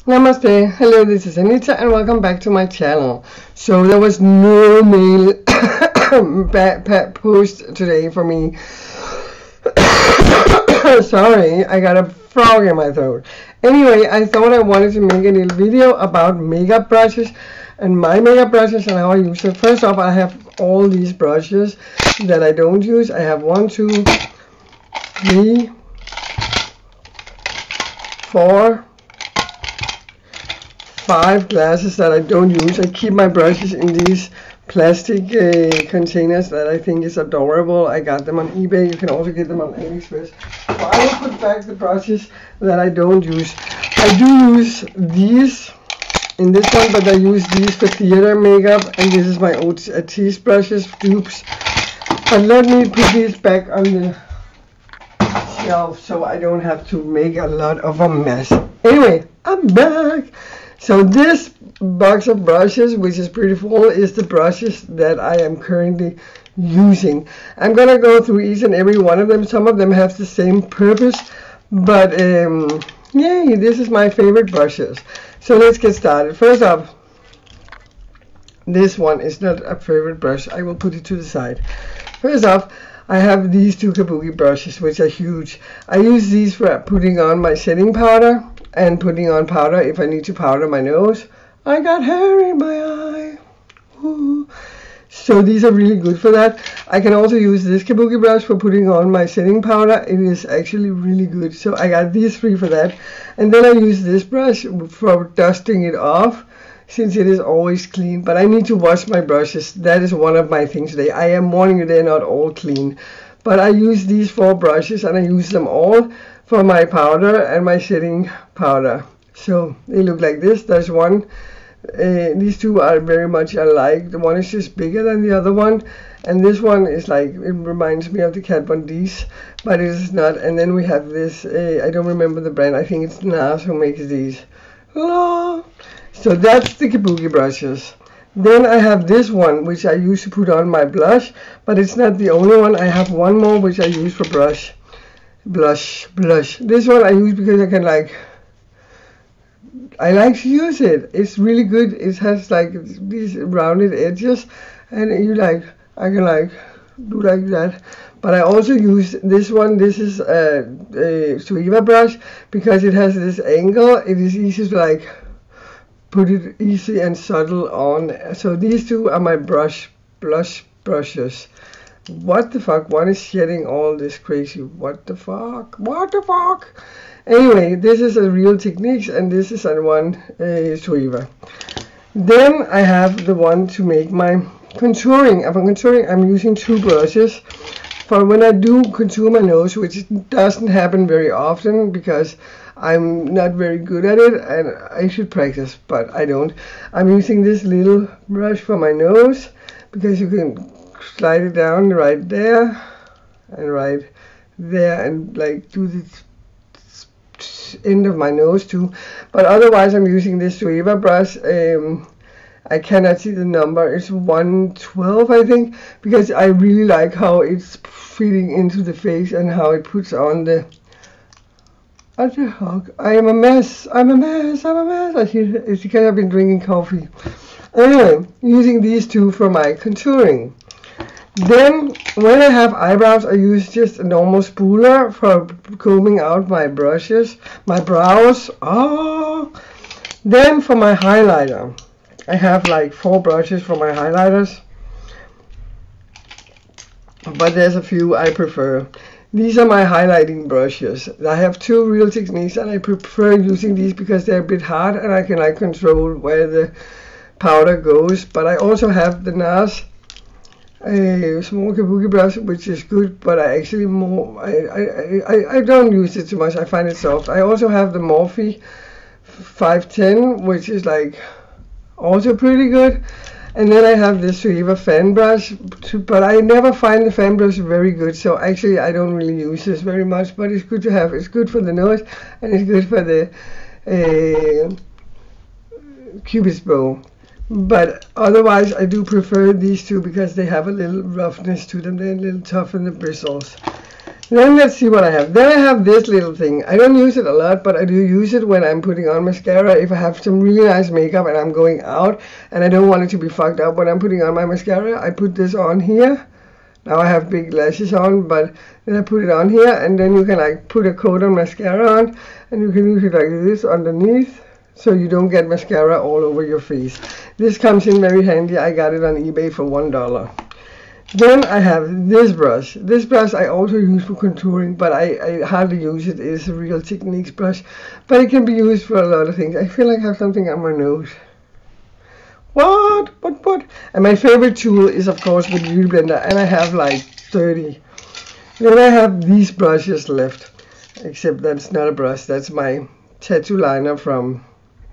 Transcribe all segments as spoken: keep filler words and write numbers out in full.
Namaste, hello, this is Anita and welcome back to my channel. So there was no mail post today for me. Sorry, I got a frog in my throat. Anyway, I thought I wanted to make a little video about makeup brushes and my makeup brushes and how I use them. First off, I have all these brushes that I don't use. I have one, two, three, four, five glasses that I don't use. I keep my brushes in these plastic uh, containers that I think is adorable. I got them on eBay. You can also get them on AliExpress. So I will put back the brushes that I don't use. I do use these in this one, but I use these for theater makeup, and this is my Artiste brushes, dupes. But let me put these back on the shelf so I don't have to make a lot of a mess. Anyway, I'm back. So this box of brushes, which is pretty full, is the brushes that I am currently using. I'm gonna go through each and every one of them. Some of them have the same purpose, but um, yay, this is my favorite brushes. So let's get started. First off, this one is not a favorite brush. I will put it to the side. First off, I have these two kabuki brushes, which are huge. I use these for putting on my setting powder and putting on powder if I need to powder my nose. I got hair in my eye. Ooh. So these are really good for that. I can also use this kabuki brush for putting on my setting powder. It is actually really good. So I got these three for that. And then I use this brush for dusting it off, since it is always clean. But I need to wash my brushes. That is one of my things today. I am warning you, they're not all clean. But I use these four brushes and I use them all for my powder and my setting powder. So they look like this. There's one. Uh, these two are very much alike. The one is just bigger than the other one, and this one is like, it reminds me of the Kat Von D's, but it is not. And then we have this, uh, I don't remember the brand. I think it's NARS who makes these. Hello. So that's the kabuki brushes. Then I have this one, which I use to put on my blush, but it's not the only one. I have one more which I use for brush. Blush, blush. This one I use because I can like, I like to use it. It's really good. It has like these rounded edges, and you like, I can like do like that. But I also use this one. This is a, a Suiva brush because it has this angle. It is easy to like put it easy and subtle on. So these two are my brush blush brushes. What the fuck? One is shedding all this crazy. What the fuck? What the fuck? Anyway, this is a Real Techniques, and this is a one uh, Suiva. Then I have the one to make my contouring. For contouring, I'm using two brushes. For when I do contour my nose, which doesn't happen very often because I'm not very good at it, and I should practice, but I don't. I'm using this little brush for my nose because you can slide it down right there and right there and like do this end of my nose too. But otherwise I'm using this Suiva brush. um, I cannot see the number. It's one twelve I think, because I really like how it's fitting into the face and how it puts on the what the fuck? I am a mess. I'm a mess. I'm a mess. I see it's because I've been drinking coffee. Anyway, using these two for my contouring. Then when I have eyebrows, I use just a normal spooler for combing out my brushes, my brows. Oh. Then for my highlighter, I have like four brushes for my highlighters, but there's a few I prefer. These are my highlighting brushes. I have two Real Techniques, and I prefer using these because they're a bit hard and I can like control where the powder goes. But I also have the NARS a small kabuki brush, which is good, but I actually more I, I, I, I don't use it too much. I find it soft. I also have the Morphe five ten, which is like also pretty good. And then I have this Suiva fan brush, but I never find the fan brush very good, so actually I don't really use this very much, but it's good to have. It's good for the nose, and it's good for the uh, cupid's bow. But otherwise I do prefer these two because they have a little roughness to them. They're a little tough in the bristles. Then let's see what I have. Then I have this little thing. I don't use it a lot, but I do use it when I'm putting on mascara. If I have some really nice makeup and I'm going out and I don't want it to be fucked up when I'm putting on my mascara, I put this on here. Now I have big lashes on, but then I put it on here, and then you can like put a coat of mascara on, and you can use it like this underneath, so you don't get mascara all over your face. This comes in very handy. I got it on eBay for one dollar. Then I have this brush. This brush I also use for contouring, but I, I hardly use it. It is a Real Techniques brush, but it can be used for a lot of things. I feel like I have something on my nose. What? What? What? And my favorite tool is, of course, the Beauty Blender, and I have like thirty. Then I have these brushes left, except that's not a brush. That's my tattoo liner from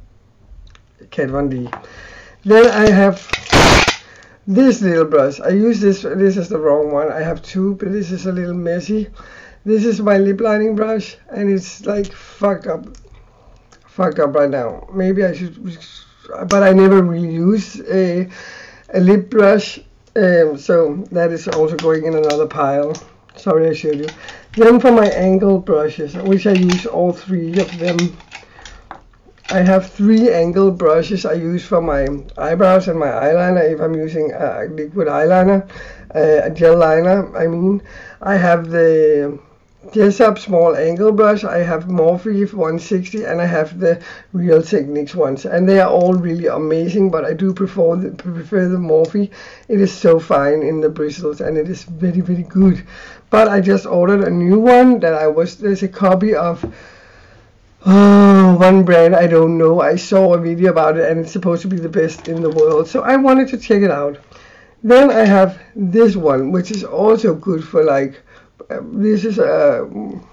Kat Von D. Then I have this little brush. I use this. This is the wrong one. I have two, but this is a little messy. This is my lip lining brush, and it's like fucked up, fucked up right now. Maybe I should, but I never really use a, a lip brush, um, so that is also going in another pile. Sorry, I showed you. Then for my angled brushes, which I use all three of them. I have three angled brushes I use for my eyebrows and my eyeliner if I'm using a liquid eyeliner, uh, a gel liner, I mean. I have the Jessup small angle brush, I have Morphe one sixty, and I have the Real Techniques ones. And they are all really amazing, but I do prefer the, prefer the Morphe. It is so fine in the bristles, and it is very, very good. But I just ordered a new one that I was, there's a copy of Oh, one brand I don't know. I saw a video about it and it's supposed to be the best in the world, so I wanted to check it out. Then I have this one, which is also good for like, uh, this is a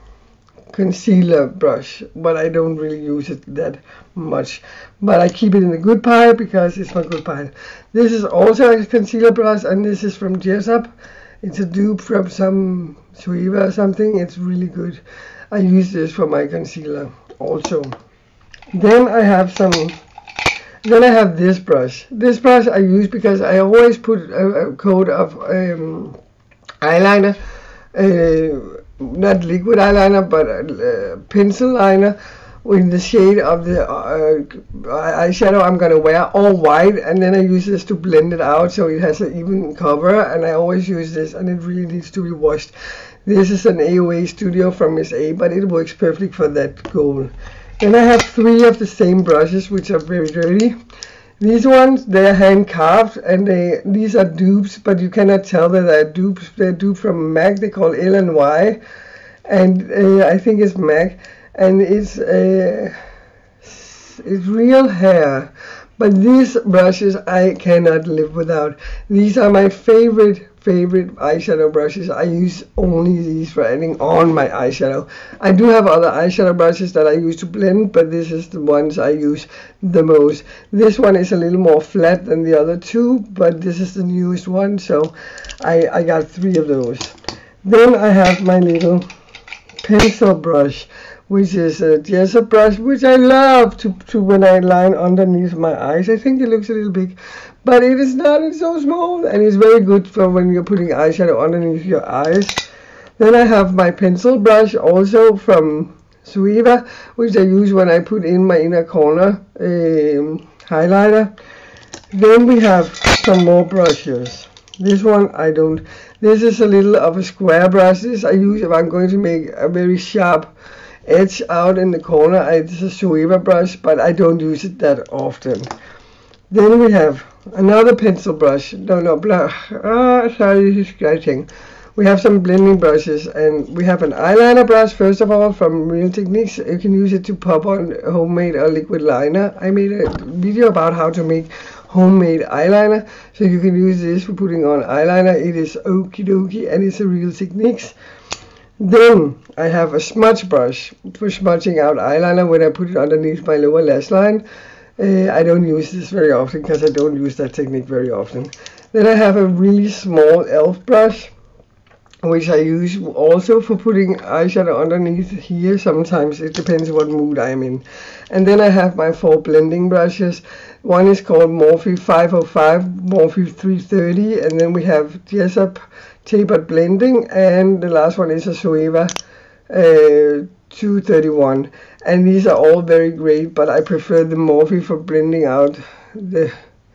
concealer brush, but I don't really use it that much. But I keep it in the good pile because it's my good pile. This is also a concealer brush, and this is from Jessup. It's a dupe from some Sueva or something. It's really good. I use this for my concealer also. Then I have some, then I have this brush. This brush I use because I always put a, a coat of um, eyeliner, uh, not liquid eyeliner, but uh, pencil liner in the shade of the uh, eyeshadow I'm gonna wear, all white, and then I use this to blend it out so it has an even cover, and I always use this, and it really needs to be washed. This is an A O A Studio from Miss A, but it works perfect for that goal. Then I have three of the same brushes, which are very dirty. These ones, they're hand carved, and they these are dupes, but you cannot tell that they're dupes. They're duped from MAC. They call L and Y, and uh, I think it's MAC, and it's uh, it's real hair. But these brushes I cannot live without. These are my favorite favorite eyeshadow brushes. I use only these for adding on my eyeshadow. I do have other eyeshadow brushes that I use to blend, but this is the ones I use the most. This one is a little more flat than the other two, but this is the newest one, so I, I got three of those. Then I have my little pencil brush, which is a Jessup brush, which I love to, to when I line underneath my eyes. I think it looks a little big, but it is not. It's so small, and it's very good for when you're putting eyeshadow underneath your eyes. Then I have my pencil brush, also from Sueva, which I use when I put in my inner corner um, highlighter. Then we have some more brushes. This one I don't. This is a little of a square brush. This I use if I'm going to make a very sharp edge out in the corner. It's a Sueva brush, but I don't use it that often. Then we have another pencil brush. No, no, blah. Ah, sorry, this is scratching. We have some blending brushes, and we have an eyeliner brush, first of all, from Real Techniques. You can use it to pop on homemade or liquid liner. I made a video about how to make homemade eyeliner, so you can use this for putting on eyeliner. It is okie dokie, and it's a Real Techniques. Then I have a smudge brush for smudging out eyeliner when I put it underneath my lower lash line. Uh, I don't use this very often because I don't use that technique very often. Then I have a really small elf brush. which I use also for putting eyeshadow underneath here. Sometimes it depends what mood I'm in. And then I have my four blending brushes. One is called Morphe five oh five, Morphe three thirty, and then we have Jessup Tapered Blending, and the last one is a Zoeva uh, two thirty-one. And these are all very great, but I prefer the Morphe for blending out the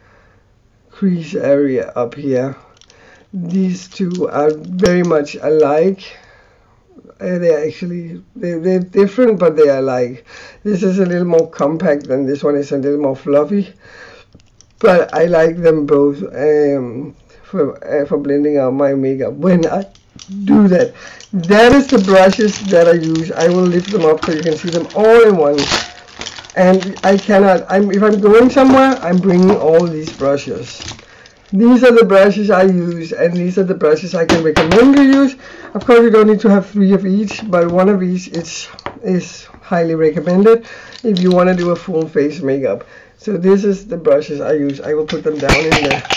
crease area up here. These two are very much alike. Uh, they're actually they're, they're different, but they are alike. This is a little more compact than this one is a little more fluffy, but I like them both um, for uh, for blending out my makeup when I do that. That is the brushes that I use. I will lift them up so you can see them all in one. And I cannot. I'm if I'm going somewhere, I'm bringing all these brushes. These are the brushes I use, and these are the brushes I can recommend you use. Of course, you don't need to have three of each, but one of each is, is highly recommended if you want to do a full face makeup. So this is the brushes I use. I will put them down in the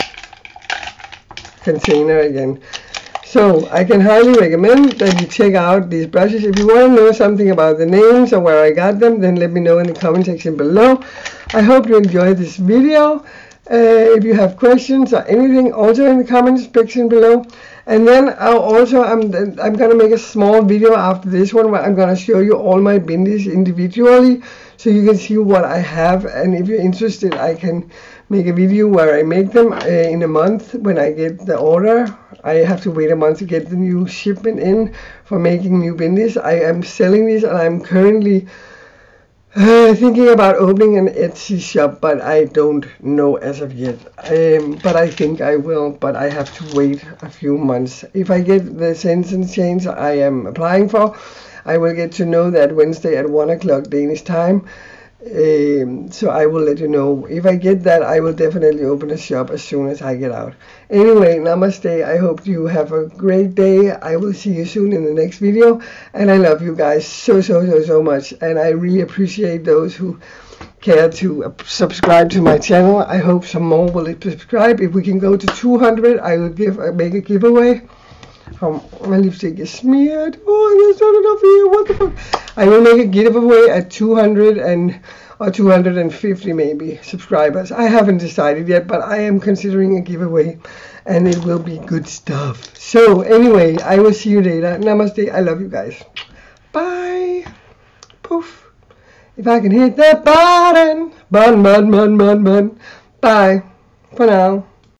container again. So I can highly recommend that you check out these brushes. If you want to know something about the names or where I got them, then let me know in the comment section below. I hope you enjoyed this video. Uh, if you have questions or anything, also in the comments section below. And then I'll also I'm I'm gonna make a small video after this one where I'm gonna show you all my bindis individually, so you can see what I have. And if you're interested, I can make a video where I make them uh, in a month when I get the order. I have to wait a month to get the new shipment in for making new bindis. I am selling these, and I'm currently Uh, thinking about opening an Etsy shop, but I don't know as of yet. Um, but I think I will, but I have to wait a few months. If I get the Sense and Change I am applying for, I will get to know that Wednesday at one o'clock Danish time. Um, so I will let you know. If I get that, I will definitely open a shop as soon as I get out. Anyway, namaste. I hope you have a great day. I will see you soon in the next video. And I love you guys so, so, so, so much. And I really appreciate those who care to uh, subscribe to my channel. I hope some more will subscribe. If we can go to two hundred, I will give uh, make a giveaway. Um, my lipstick is smeared. Oh, there's not enough here. What the fuck? I will make a giveaway at two hundred and or two hundred fifty maybe subscribers. I haven't decided yet, but I am considering a giveaway, and it will be good stuff. So anyway, I will see you later. Namaste. I love you guys. Bye. Poof. If I can hit that button, button, button, button, button, button. Bye for now.